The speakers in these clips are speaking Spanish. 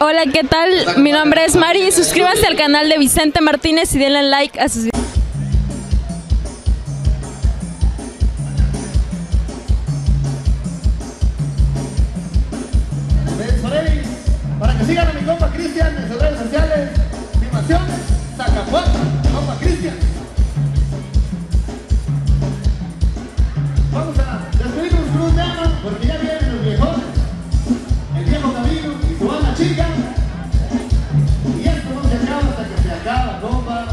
Hola, ¿qué tal? Mi nombre es Mari. Suscríbanse al canal de Vicente Martínez y denle like a sus videos. Para que sigan a mi compa Cristian en sus redes sociales, filmación, Zacapuato, compa Cristian. Vamos a despedirnos con un tema, porque ya vienen los viejones, el viejo camino y su banda chica. Y esto no se acaba hasta que se acaba, compa.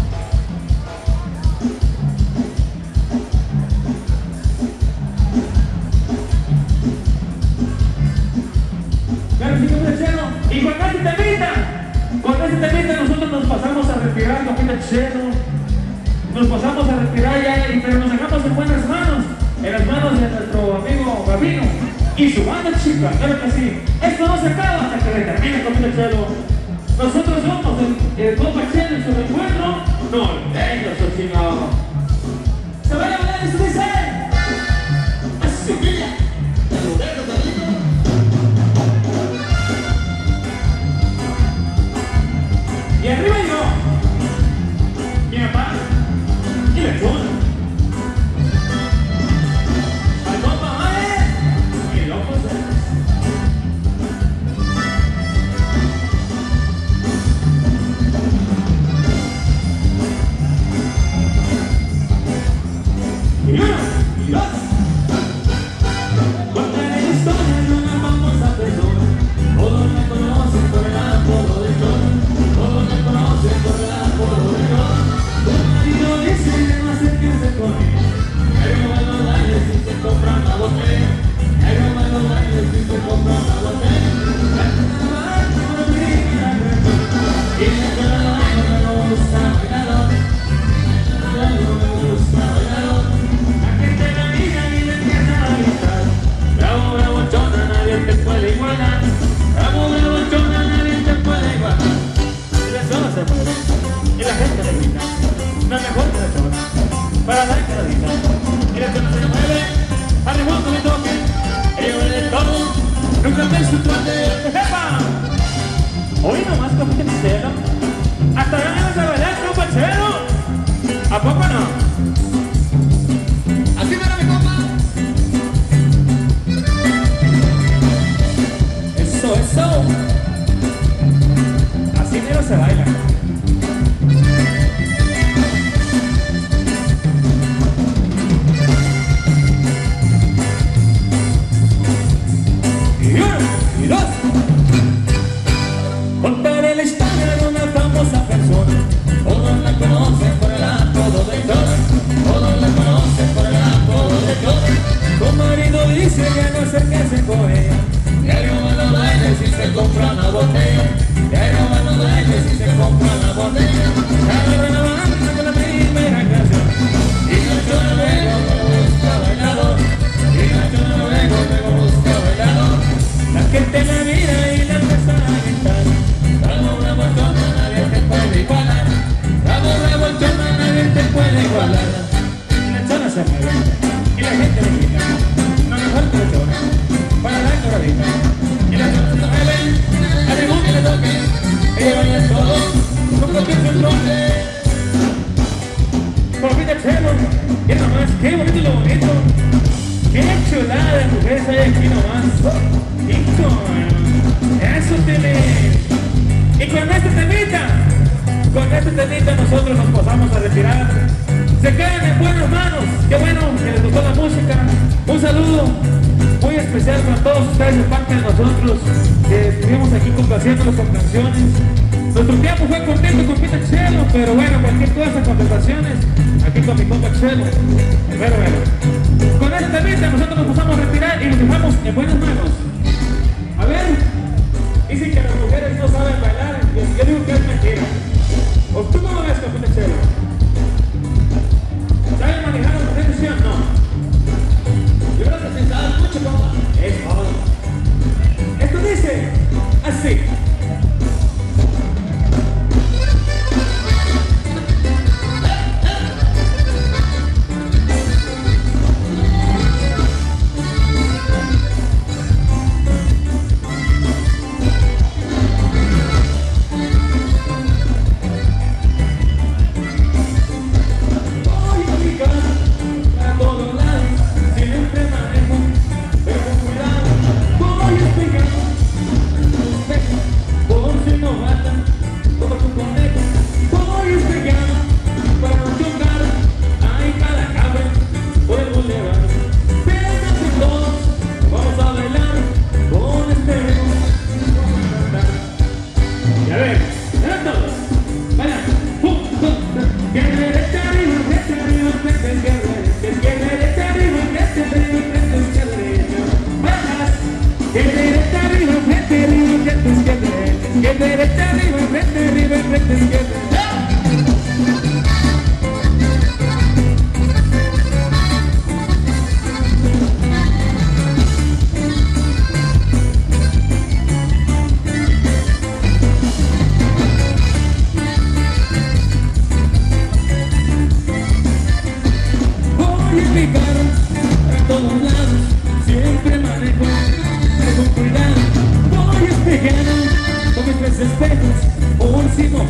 Y con este temita nosotros nos pasamos a retirar, Copita Chelo. Nos pasamos a retirar ya, pero nos dejamos en buenas manos, en las manos de nuestro amigo Gabino y su banda chica, claro que sí. Esto no se acaba hasta que termine, Copita Chelo. Nosotros somos el Copa Chelo y su reencuentro norteño, su chingado. Se van a bailar y se dice así, mira, te lo dejo, Carlito. Y arriba yo, mi papá, y la chula. Al compa Mae, y el loco y uno, y dos. Contaré la historia de una famosa persona. Todos la conocen por el apodo de John. Todos la conocen por el apodo de John. Tu marido dice que no acerquense con él. Pero van los daños si se compran la botella. Pero van los daños si se compran la botella. Y me acuerdo no me gusta bailador. No me gusta bailador. La gente me mira y me empieza a gritar. Bravo, bravo, chona, nadie te puede igualar. Bravo, bravo, chona, nadie te puede igualar. Y la chona se mueve, y la gente le grita. No es mejor que la chona, para dar que la grita. Y la chona se mueve, al ritmo que me toque. Ella huele de todo, nunca me insultuante. ¡Jefa! Hoy nomás Copita Chelo. Hasta ganas de bailar, compa Chelo. ¿A poco no? Así mira mi compa. Eso. Así mero se baila. Y uno, y dos. Contaré la historia de una famosa persona. Todos la conocen por el apodo de John. Todos la conocen por el apodo de John. Tu marido dice que no se quede con ella. Diario van los bailes y se compran la botella. Diario van los bailes y se compran la botella. Cada renovante con la primera canción. Y la chona luego me busca bailador. Y la chona luego me busca bailador. La gente me mira y la empieza a gritar. Bravo, bravo, chona, nadie te puede igualar. Bravo, bravo, chona, nadie te puede igualar. Y la chona se mueve y la gente le grita. No mejor que la chona, para dar coradita. Y la chona se mueve, al ritmo que le toque. Ella baila todo, con lo que se enrolle. Copita Chelo, y nomás, qué bonito y lo bonito. Qué chulada de mujeres hay aquí nomás. Hijo, eso tiene. Y con este temita nosotros nos pasamos a retirar. Se quedan en buenas manos. Qué bueno que les gustó la música. Un saludo muy especial para todos ustedes de parte de nosotros que estuvimos aquí complaciéndolos con canciones. Nuestro tiempo fue cortito con Copita Chelo, pero bueno, cualquier cosa, contestaciones, aquí con mi compa Chelo. Pero bueno, con este temita nosotros nos pasamos a retirar y nos dejamos en buenas manos. A ver, dicen que las mujeres no saben bailar, y yo digo que es mentira. ¿O tú no lo ves, Copita Chelo? ¿Saben manejar la televisión? No. Yo creo que se sabe mucho, compa. Es todo. Esto dice así.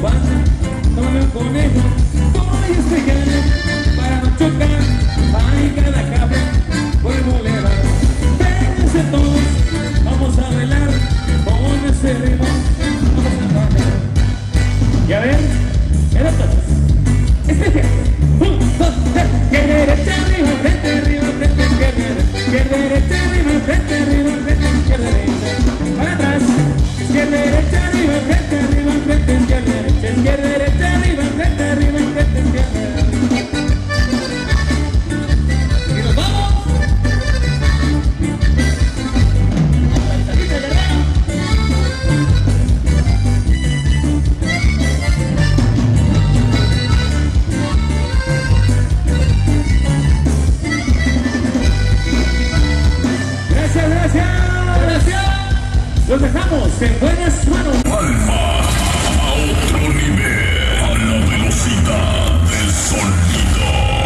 bufanda, tómame un conejo, voy a espejar para no chocar. Hay cada café por el bulevar. Vénganse todos, vamos a bailar con ese ritmo, vamos a bailar. Y a ver, era todos. Este 1, 2, 3, que derecha arriba, frente arriba, frente izquierda, que derecha arriba, frente arriba, frente izquierda, para atrás, que derecha arriba, frente arriba, frente izquierda, que derecha arriba, frente arriba, frente izquierda. Y nos vamos. Los dejamos en buenas manos. Alma a otro nivel, a la velocidad del sonido.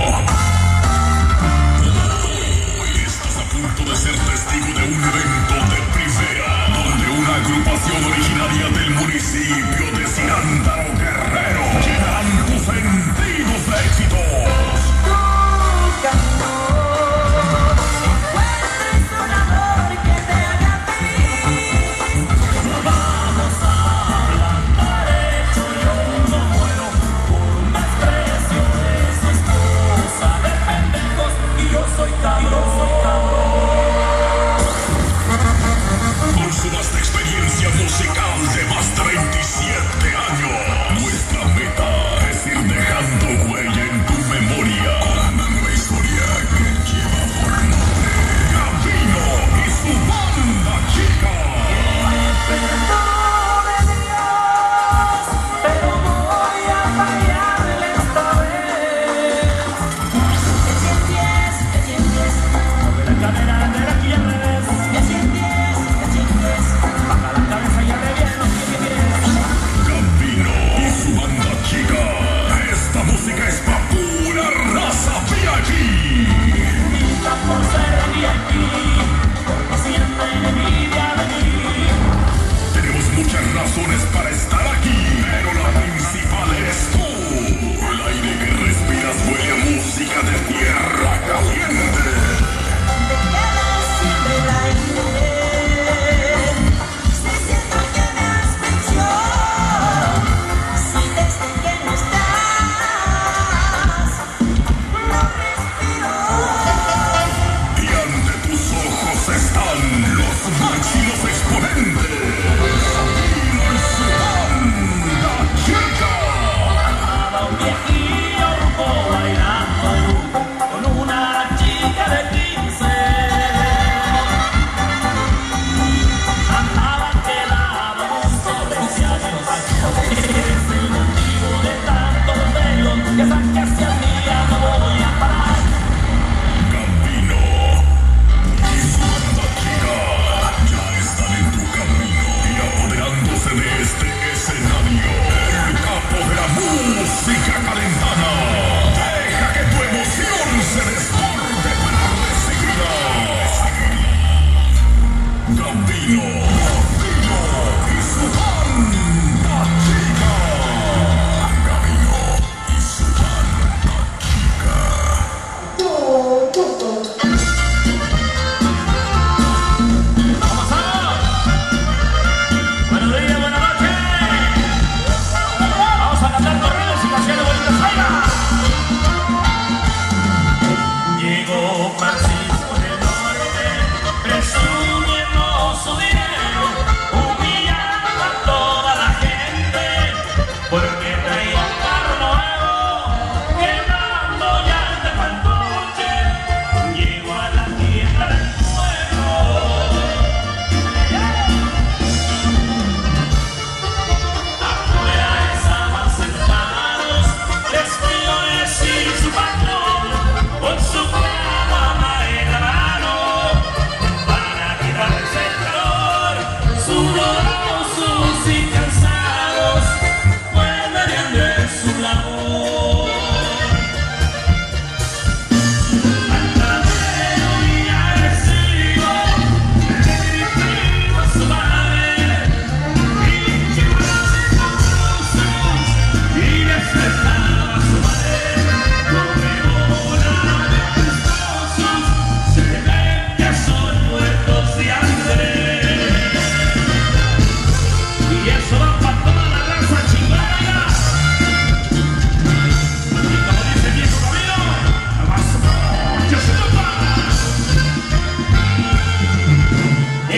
Hoy estás a punto de ser testigo de un evento de primera, donde una agrupación originaria del municipio de Cirándaro, Guerrero, llenarán tus sentidos de éxitos.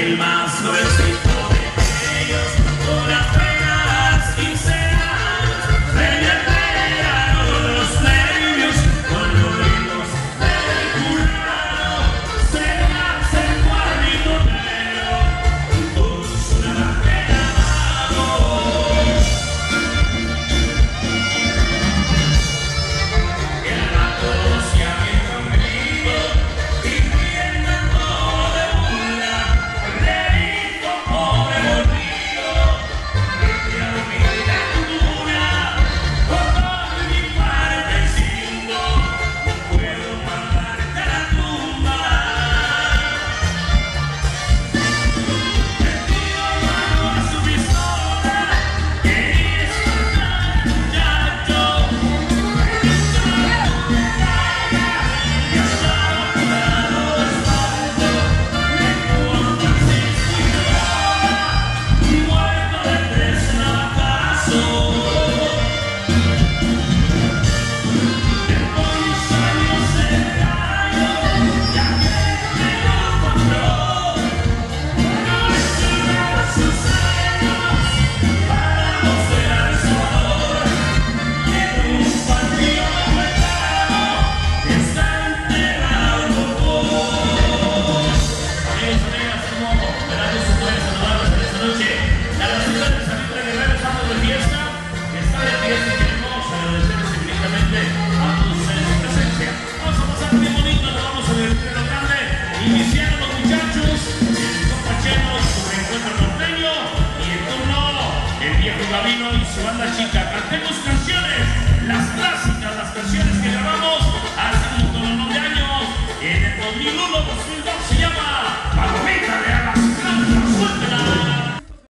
el más gruesito de ellos, con apenas 15 años, reverteraron los nervios con los gritos del jurado. Se le hace el cuadrito negro, todos una pena abajo. Y al rato se avienta un grito y riendo en tono de burla, reíto, pobre bolillo, vete a dormir en tu cuna, con todo mi 45, no puedo mandarte a la tumba. El tío mano a su pistola, quería espantar al muchacho, pero estaba y estaba curado de asfalto, le tuvo un taxista y muerto de 3 navajazos. Después salió Serrayo, ya que me lo compró, no estiraba sus senos para mostrar su amor. Y en un panteón huecano está enterrado el bombón. Amigos, amigas, como me da gusto poder saludarlos en esta noche. A la ciudad de San Luis Guerrero estamos de fiesta, que está de fiesta y queremos agradecerles infinitamente a todos ustedes su presencia. Vamos a pasar bien bonito, nos vamos a divertir en lo grande. Iniciaron los muchachos, el compa Cheno y su reencuentro norteño, y en turno el viejo Gabino y su banda chica. Cantemos canciones, las clásicas, las canciones que grabamos hace un montón de años, en el 2001, 2002 se llama